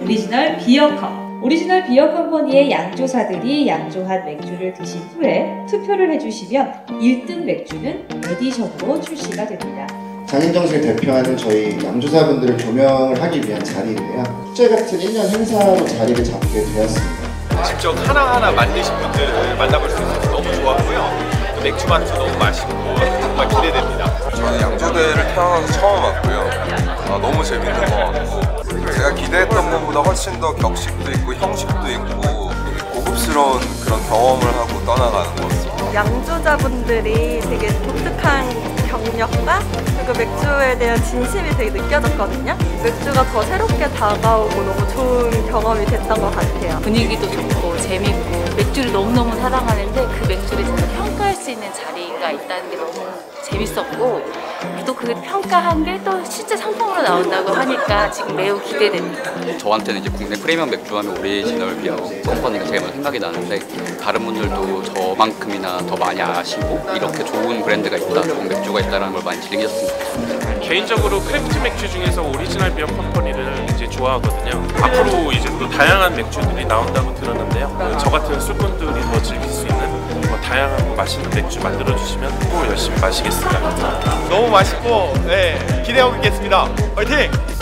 오리지널 비어컵. 오리지널 비어 컴퍼니의 양조사들이 양조한 맥주를 드신 후에 투표를 해주시면 1등 맥주는 에디션으로 출시가 됩니다. 장인정신을 대표하는 저희 양조사분들을 조명을 하기 위한 자리인데요. 축제 같은 1년 행사로 자리를 잡게 되었습니다. 직접 하나하나 만드신 분들을 만나볼 수 있어서 너무 좋았고요. 또 맥주 맛도 너무 맛있고 정말 기대됩니다. 저는 양조대를 태어나서 처음 왔고요. 너무 재밌는 것 같고 제가 기대했던 것보다 훨씬 더 격식도 있고 형식도 있고 고급스러운 그런 경험을 하고 떠나가는 것 같습니다. 양조자분들이 되게 독특한 경력과 그리고 맥주에 대한 진심이 되게 느껴졌거든요. 맥주가 더 새롭게 다가오고 너무 좋은 경험이 됐던 것 같아요. 분위기도 좋고 재밌고 맥주를 너무너무 사랑하는데 그 맥주를 제가 평가할 수 있는 자리가 있다는 게 너무 재밌었고 또 그 평가한 게 또 실제 상품으로 나온다고 하니까 지금 매우 기대됩니다. 저한테는 이제 국내 프리미엄 맥주 하면 오리지널 비어 컴퍼니가 제일 먼저 생각이 나는데 다른 분들도 저만큼이나 더 많이 아시고 이렇게 좋은 브랜드가 있다, 좋은 맥주가 있다는 걸 많이 즐기셨으면 좋겠습니다. 개인적으로 크래프트 맥주 중에서 오리지널 비어 컴퍼니를 이제 좋아하거든요. 앞으로 이제 또 다양한 맥주들이 나온다고 들었는데요. 저 같은 술꾼들이 더 즐길 수 있는 다양하고 맛있는 맥주 만들어주시면 또 열심히 마시겠습니다. 너무 맛있고 기대하고 있겠습니다. 화이팅!